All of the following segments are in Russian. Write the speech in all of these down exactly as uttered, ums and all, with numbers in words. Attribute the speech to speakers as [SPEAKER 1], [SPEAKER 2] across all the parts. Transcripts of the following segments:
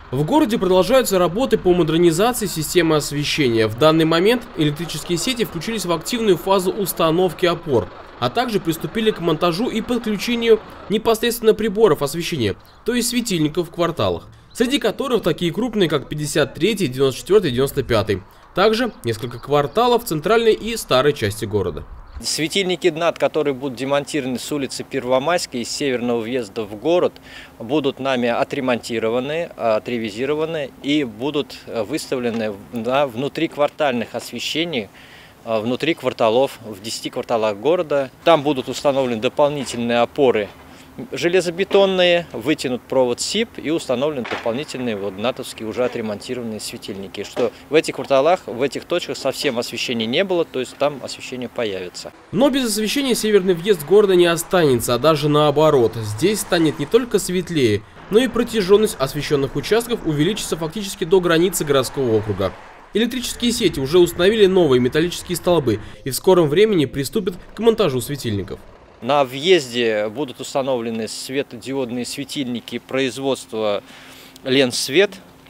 [SPEAKER 1] В городе продолжаются работы по модернизации системы освещения. В данный момент электрические сети включились в активную фазу установки опор, а также приступили к монтажу и подключению непосредственно приборов освещения, то есть светильников в кварталах, среди которых такие крупные, как пятьдесят третий, девяносто четвёртый, девяносто пятый. Также несколько кварталов в центральной и старой части города.
[SPEAKER 2] Светильники НАТ, которые будут демонтированы с улицы Первомайской из северного въезда в город, будут нами отремонтированы, отревизированы и будут выставлены на внутриквартальных освещениях, внутри кварталов, в десяти кварталах города. Там будут установлены дополнительные опоры железобетонные, вытянут провод СИП и установлены дополнительные вот натовские уже отремонтированные светильники. Что в этих кварталах, в этих точках совсем освещения не было, то есть там освещение появится.
[SPEAKER 1] Но без освещения северный въезд города не останется, а даже наоборот. Здесь станет не только светлее, но и протяженность освещенных участков увеличится фактически до границы городского округа. Электрические сети уже установили новые металлические столбы и в скором времени приступят к монтажу светильников.
[SPEAKER 2] На въезде будут установлены светодиодные светильники производства Ленсвет,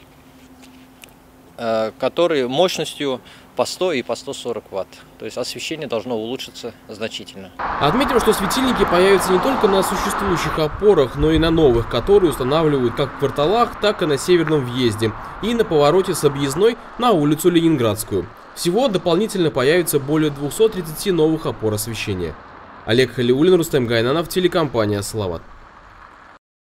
[SPEAKER 2] которые мощностью по сто и по сто сорок ватт. То есть освещение должно улучшиться значительно.
[SPEAKER 1] Отметим, что светильники появятся не только на существующих опорах, но и на новых, которые устанавливают как в кварталах, так и на северном въезде и на повороте с объездной на улицу Ленинградскую. Всего дополнительно появится более двухсот тридцати новых опор освещения. Олег Халиуллин, Рустем Гайнанов, телекомпания «Салават».